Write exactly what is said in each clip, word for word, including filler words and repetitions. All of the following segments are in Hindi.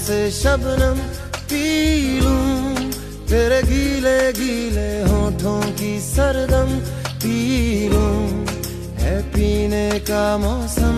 से शबनम पी लूं, तेरे गीले गीले होठों की सरगम पी लूं, है पीने का मौसम।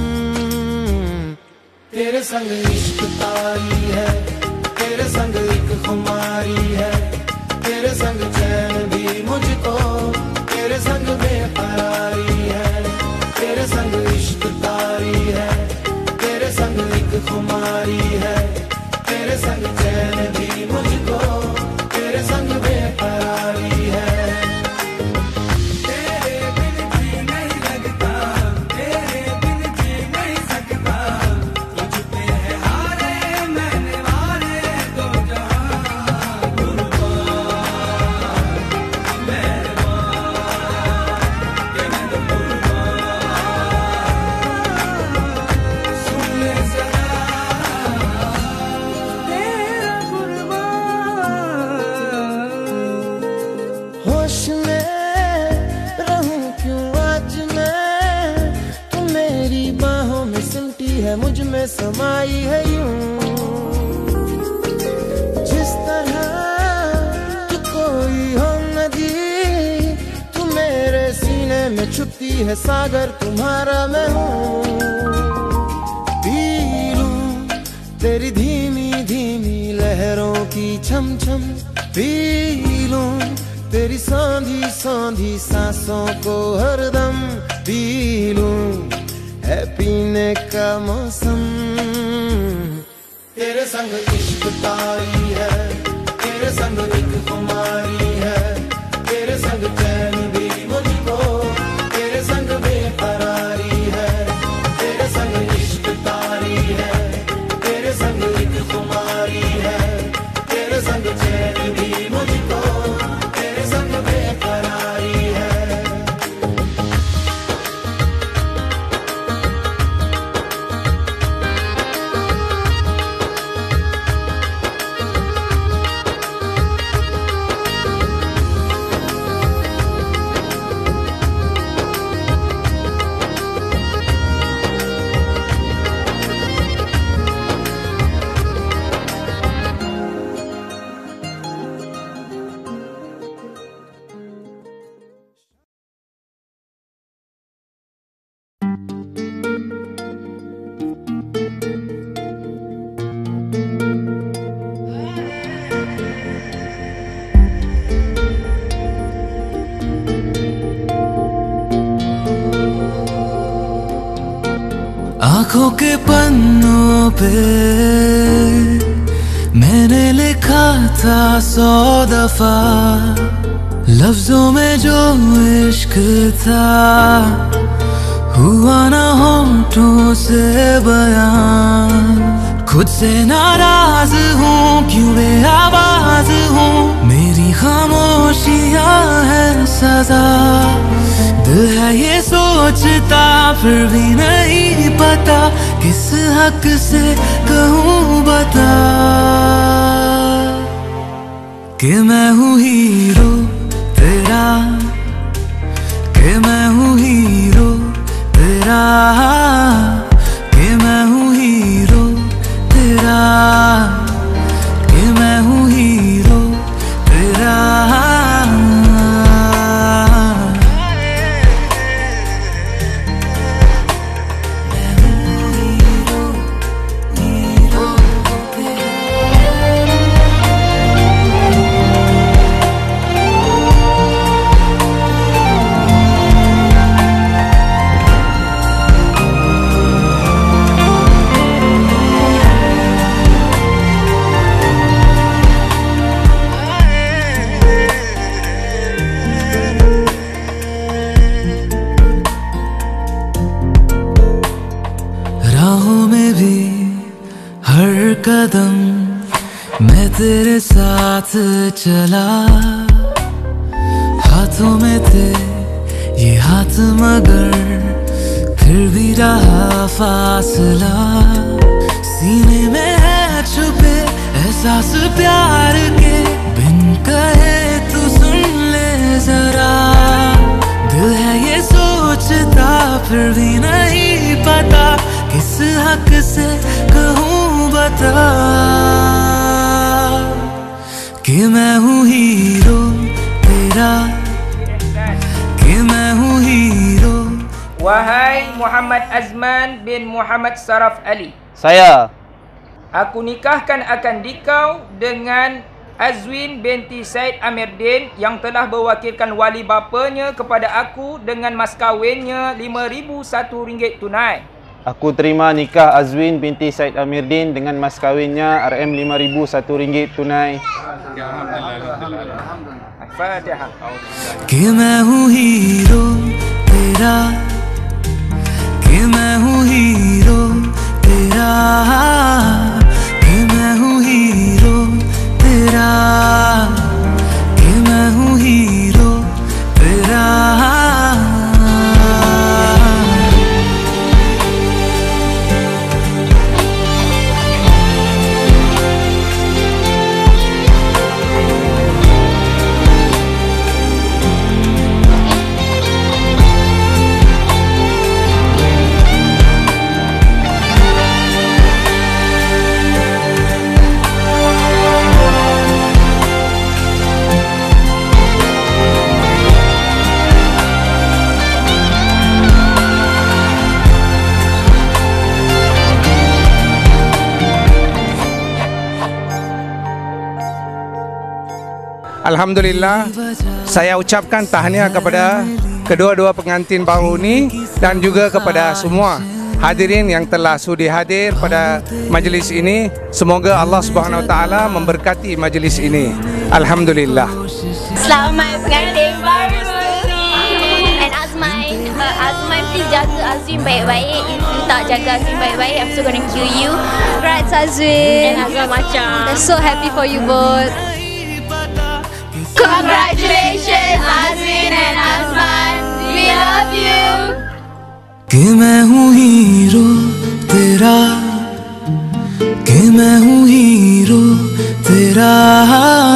तेरे संग इश्क तारी है, तेरे संग एक खुमारी है, तेरे संग चैन भी मुझको, तेरे संग बेकरारी है। तेरे संग इश्क तारी है, तेरे संग एक खुमारी है, तेरे संग चैन भी मुझको, तेरे संग बेकरारी है। तेरे बिन जी नहीं लगता, तेरे बिन जी नहीं सकता, तुझ पे है हारे मैंने वारे दो जहां, कुर्बान मेहरबान के मैं तो कुर्बान, सुन ले जरा तेरा कुर्बान। होश में रहूं क्यों आज मैं, तू मेरी बाहों में सिमटी है, मुझ में समाई है यूं, जिस तरह तू कोई हो नदी, तू मेरे सीने में छुपती है सागर, तुम्हारा मैं हूँ। पी लूं तेरी धीमी धीमी लहरों की छम छम, पी लूं तेरी सांधी सांधी सांसों को हरदम, पी लूं है पीने का मौसम। तेरे संग इश्क तारी है, तेरे संग एक खुमारी है, तेरे संग चैन भी मुझको, तेरे संग बेकरारी है। तेरे संग इश्क तारी है, तेरे संग एक खुमारी है, तेरे संग चैन भी मुझको, तेरे संग बेकरारी है। आँखों के पन्नों पे मैंने लिखा था सौ दफा, लफ्जों में जो इश्क था हुआ ना होठों से बयान। खुद से नाराज हूँ क्यों बेआवाज हूँ, मेरी खामोशियाँ है सजा। दिल है ये सोचता फिर भी नहीं पता, किस हक से कहूँ बता कि मैं हूँ हीरो तेरा, कि मैं हूँ हीरो तेरा, कि मैं हूँ हीरो तेरा, कि मैं हूँ हीरो तेरा। कदम मैं तेरे साथ चला, हाथों में थे ये हाथ मगर फिर भी रहा फासला। सीने में है छुपे एहसास प्यार के, बिन कहे तू सुन ले जरा। दिल है ये सोचता फिर भी नहीं पता, किस हक से कहूँ बता कि मैं हूँ हीरो तेरा, कि मैं हूँ hero. Wahai Muhammad Azman bin Muhammad Saraf Ali, Saya. Aku nikahkan akan dikau dengan Azwin binti Said Amirdin yang telah berwakilkan wali bapanya kepada aku dengan mas kahwinnya lima ribu satu ringgit tunai. Aku terima nikah Azwin binti Said Amirdin dengan mas kahwinnya R M lima ribu satu ringgit tunai. Al-Fatihah. कि मैं हूँ हीरो तेरा, कि मैं हूँ हीरो तेरा, कि मैं हूँ हीरो तेरा, कि मैं हूँ हीरो तेरा. Alhamdulillah, saya ucapkan tahniah kepada kedua-dua pengantin baru ini dan juga kepada semua hadirin yang telah sudi hadir pada majlis ini. Semoga Allah Subhanahu Wa Taala memberkati majlis ini. Alhamdulillah. Selamat pengantin baru. And Azman, uh, Azman please jaga Azwin baik-baik. If you tak jaga Azwin baik-baik, I'm still gonna kill you. Congrats Azwin. And Azman macam. We're so happy for you both. Congratulations Azwin and Azman. We love you. कि मैं हूँ हीरो तेरा, कि मैं हूँ हीरो तेरा.